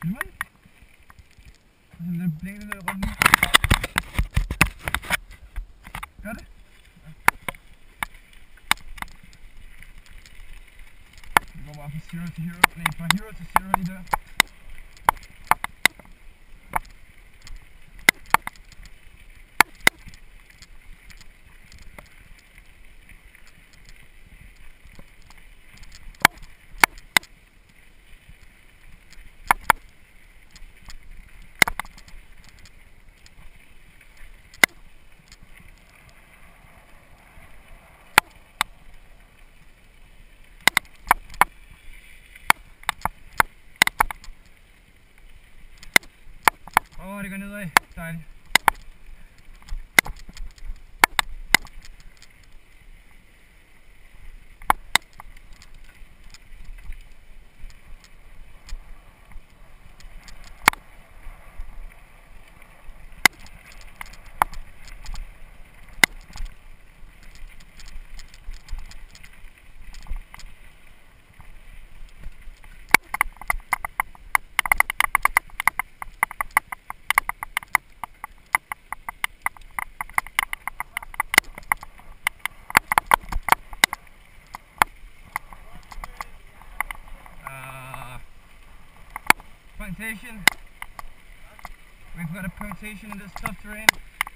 Filmen? Altså, den blinker lidt rundt. Gør det? Ja. Vi går bare fra zero til hero. Nej, fra hero til zero lige der. Det går nedad. Dejligt. Plantation. We've got a plantation in this tough terrain.